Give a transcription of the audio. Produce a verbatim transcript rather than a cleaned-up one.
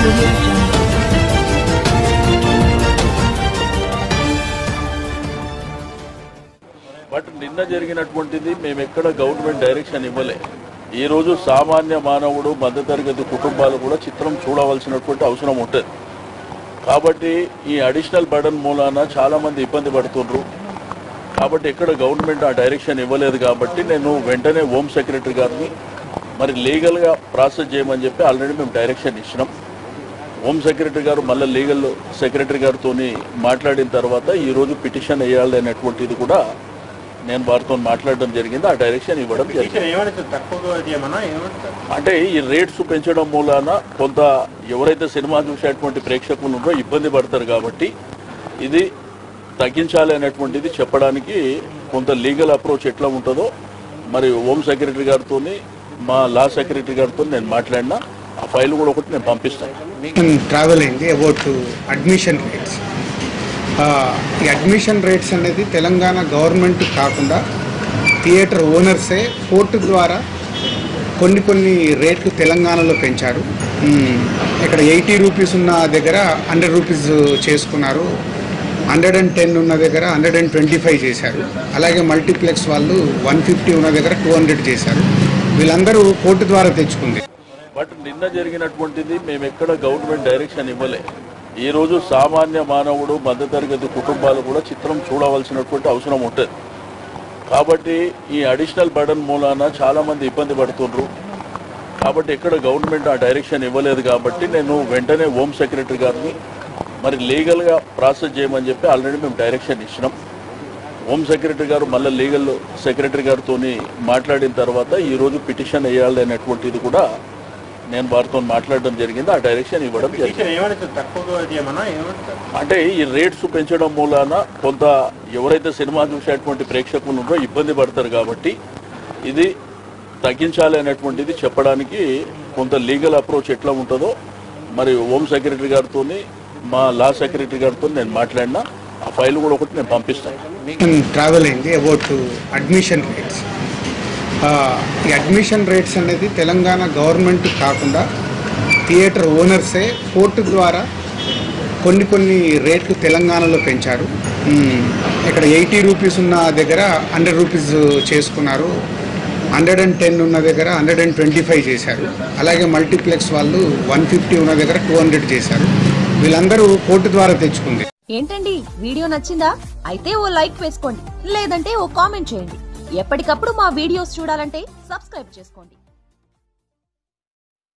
But నిన్న జరిగినటువంటిది మేము ఎక్కడ గవర్నమెంట్ డైరెక్షన్ ఇవ్వలే. ఈ రోజు సామాన్య మానవుడు మధ్యతరగతి కుటుంబాలు కూడా చిత్రం చూడవలసినటువంటి అవసరం ఉంటుంది. కాబట్టి ఈ అడిషనల్ బర్డన్ మూలాన చాలా మంది ఇబ్బంది పడుతున్నారు. కాబట్టి ఎక్కడ గవర్నమెంట్ ఆ డైరెక్షన్ ఇవ్వలేదు. కాబట్టి నేను వెంటనే హోమ్ సెక్రటరీ గారిని మరి లీగల్గా ప్రాసెస్ చేయమని చెప్పి ఆల్రెడీ మేము డైరెక్షన్ ఇచ్చినాం. హోమ్ సెక్రటరీ గారు మళ్ళీ లీగల్ సెక్రటరీ గారితో మాట్లాడిన తర్వాత ఈరోజు పిటిషన్ వేయాలి అనేటువంటిది కూడా నేను వారితో మాట్లాడడం జరిగింది. ఆ డైరెక్షన్ ఇవ్వడం జరిగింది. అంటే ఈ రేట్స్ పెంచడం మూలాన కొంత ఎవరైతే సినిమా చూసేటువంటి ప్రేక్షకులు ఉన్నారో ఇబ్బంది పడతారు. కాబట్టి ఇది తగ్గించాలి అనేటువంటిది చెప్పడానికి కొంత లీగల్ అప్రోచ్ ఎట్లా ఉంటుందో మరి హోమ్ సెక్రటరీ గారితో మా లా సెక్రటరీ గారితో నేను మాట్లాడినా. ఆ ఫైల్ కూడా ఒకటి నేను పంపిస్తాను. ట్రావెల్ అయింది అబౌట్ అడ్మిషన్ రేట్స్. ఈ అడ్మిషన్ రేట్స్ అనేది తెలంగాణ గవర్నమెంట్ కాకుండా థియేటర్ ఓనర్సే కోర్టు ద్వారా కొన్ని కొన్ని రేట్లు తెలంగాణలో పెంచారు. ఇక్కడ ఎయిటీ రూపీస్ ఉన్న దగ్గర హండ్రెడ్ రూపీస్ చేసుకున్నారు. హండ్రెడ్ అండ్ టెన్ ఉన్న దగ్గర హండ్రెడ్ అండ్ ట్వంటీ ఫైవ్ చేశారు. అలాగే మల్టీప్లెక్స్ వాళ్ళు వన్ ఫిఫ్టీ ఉన్న దగ్గర టూ హండ్రెడ్ చేశారు. వీళ్ళందరూ కోర్టు ద్వారా తెచ్చుకుంది. బట్ నిన్న జరిగినటువంటిది మేము ఎక్కడ గవర్నమెంట్ డైరెక్షన్ ఇవ్వలే. ఈ రోజు సామాన్య మానవుడు మధ్యతరగతి కుటుంబాలు కూడా చిత్రం చూడవలసినటువంటి అవసరం ఉంటుంది. కాబట్టి ఈ అడిషనల్ బర్డన్ మూలాన చాలా మంది ఇబ్బంది పడుతున్నారు. కాబట్టి ఎక్కడ గవర్నమెంట్ ఆ డైరెక్షన్ ఇవ్వలేదు. కాబట్టి నేను వెంటనే హోమ్ సెక్రటరీ గారిని మరి లీగల్గా ప్రాసెస్ చేయమని చెప్పి ఆల్రెడీ మేము డైరెక్షన్ ఇచ్చినాం. హోమ్ సెక్రటరీ గారు మళ్ళీ లీగల్ సెక్రటరీ గారితో మాట్లాడిన తర్వాత ఈరోజు పిటిషన్ వేయాలి అనేటువంటిది కూడా నేను వారితో మాట్లాడడం జరిగింది. ఆ డైరెక్షన్ ఇవ్వడం జరిగింది. అంటే ఈ రేట్స్ పెంచడం మూలాన కొంత ఎవరైతే సినిమా చూసేటువంటి ప్రేక్షకులు ఉన్నారో ఇబ్బంది పడతారు. కాబట్టి ఇది తగ్గించాలి అనేటువంటిది చెప్పడానికి కొంత లీగల్ అప్రోచ్ ఎట్లా ఉంటుందో మరి హోమ్ సెక్రటరీ గారితో మా లా సెక్రటరీ గారితో నేను మాట్లాడినా. ఆ ఫైల్ కూడా ఒకటి నేను పంపిస్తాను. ట్రావెల్ అయింది అబౌట్ అడ్మిషన్ రేట్స్. ఈ అడ్మిషన్ రేట్స్ అనేది తెలంగాణ గవర్నమెంట్ కాకుండా థియేటర్ ఓనర్సే కోర్టు ద్వారా కొన్ని కొన్ని రేట్లు తెలంగాణలో పెంచారు. ఇక్కడ ఎయిటీ రూపీస్ ఉన్న దగ్గర హండ్రెడ్ రూపీస్ చేసుకున్నారు. హండ్రెడ్ అండ్ టెన్ ఉన్న దగ్గర హండ్రెడ్ అండ్ ట్వంటీ ఫైవ్ చేశారు. అలాగే మల్టీప్లెక్స్ వాళ్ళు వన్ ఫిఫ్టీ ఉన్న దగ్గర టూ హండ్రెడ్ చేశారు. వీళ్ళందరూ కోర్టు ద్వారా తెచ్చుకుంది. ఏంటండి వీడియో నచ్చిందా? అయితే ఓ లైక్ వేసుకోండి, లేదంటే ఓ కామెంట్ చేయండి. ఎప్పటికప్పుడు మా వీడియోస్ చూడాలంటే సబ్స్క్రైబ్ చేసుకోండి.